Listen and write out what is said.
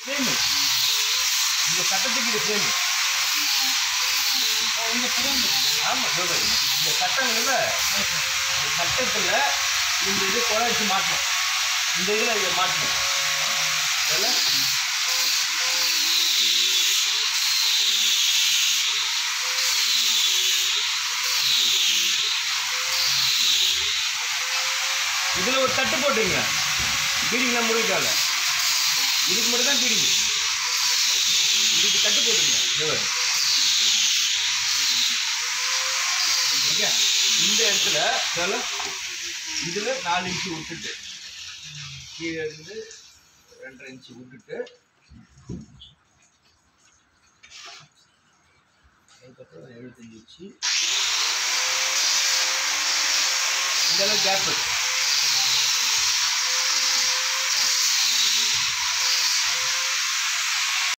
frame இந்த சட்டத்துக்கு இது ஃப்ரேம் இந்த ஃப்ரேம் ஆமாம் சொல்கிறேன் இந்த சட்டங்களில் சட்டத்தில் இந்த இது குறைச்சி மாட்டணும் இந்த இதில் இதை மாட்டணும் அதில் இதில் ஒரு தட்டு போட்டுங்க பீடிங்லாம் முடிக்கால இதுக்கு மட்டும் தான் பீடிங் இதுக்கு தட்டு போட்டுங்க ஓகே இந்த இடத்துல இதில் 4 இன்ச்சு விட்டுட்டு கீழே இருந்து 2.5 இன்ச்சு விட்டுட்டு அதுக்கப்புறம் 75 இன்ச்சு இந்த கேப்